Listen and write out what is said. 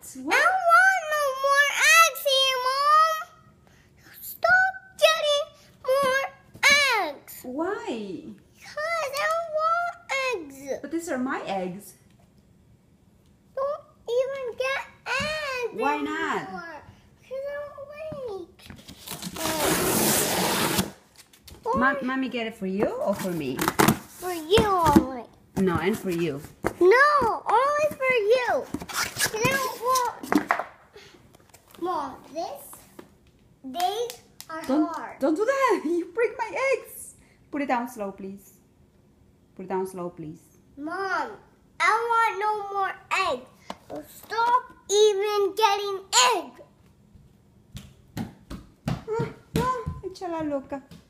What? I want no more eggs here, Mom. Stop getting more eggs. Why? Because I don't want eggs. But these are my eggs. Don't even get eggs. Why not? Because I don't like. Mommy get it for you or for me? For you only. No, and for you. No, only for you. Because I don't want. Mom, these are hard. Don't do that. You break my eggs. Put it down slow, please. Put it down slow, please. Mom, I want no more eggs. So stop even getting eggs. Echa la loca.